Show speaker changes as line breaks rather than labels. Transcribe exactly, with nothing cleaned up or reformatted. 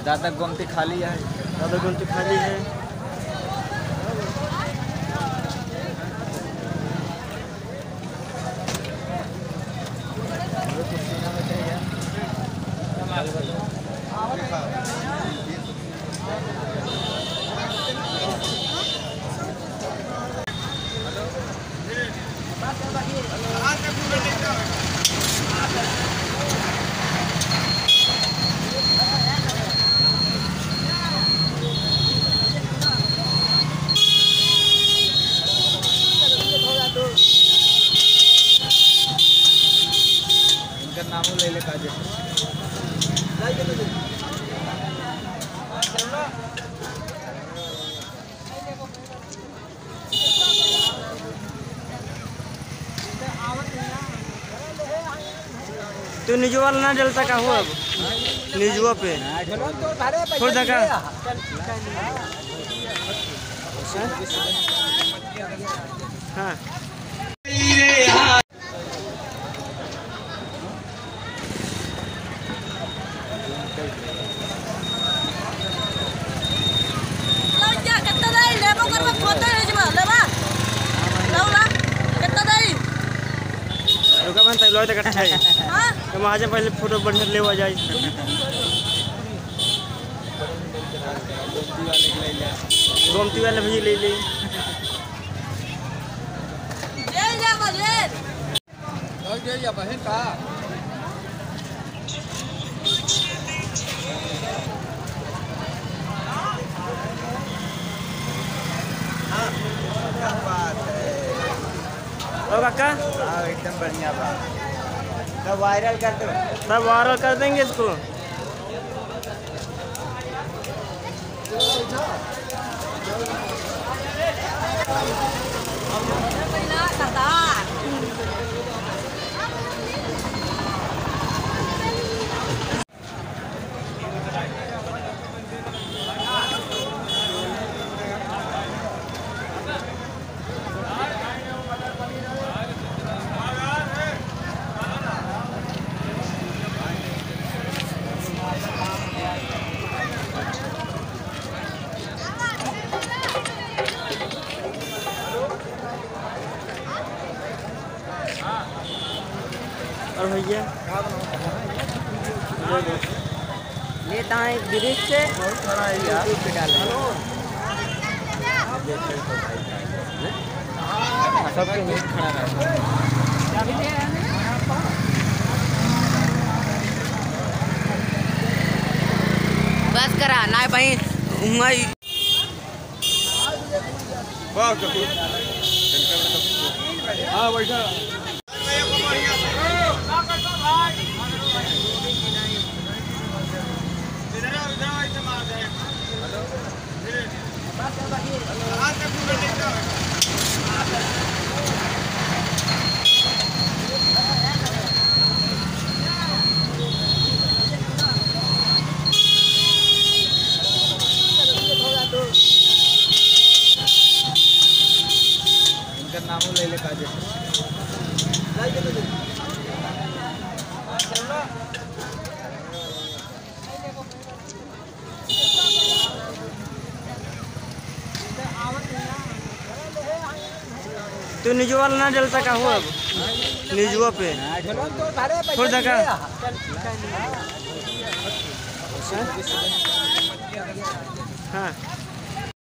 दादा गोमती खाली है,
दादा गोमती खाली है।
इनका नाम ले ले काजे
तो निजुआ ना डलता का हो अब निजुआ पे छोड़ दे का। हाँ रुका बनता लो तक अच्छा है तो आज पहले फोटो बढ़िया ले आ जाए। गोमती वाले भी ले ले
बहन का
काका
एकदम बढ़िया बात। सब वायरल कर दो,
सब वायरल कर देंगे इसको। और भैया लेता है ब्रिज से
बहुत खड़ा है यार पे डाल सबके मीट खड़ा रहा
बस करा ना भाई
हाँ बैठा इनका नाम ले ले काजे
तो निजुआ ना डलता का हो अब निजुआ पे छोड़ दे का। हाँ